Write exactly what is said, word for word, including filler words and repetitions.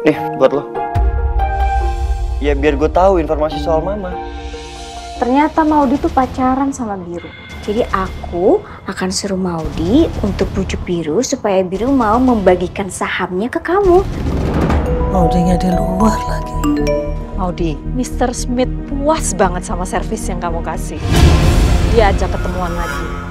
Nih, buat lo. Ya biar gue tahu informasi soal Mama. Ternyata Maudi tuh pacaran sama Biru. Jadi aku akan suruh Maudi untuk bujuk Biru supaya Biru mau membagikan sahamnya ke kamu. Maudinya di luar lagi. Maudi, mister Smith puas banget sama servis yang kamu kasih. Dia ajak ketemuan lagi.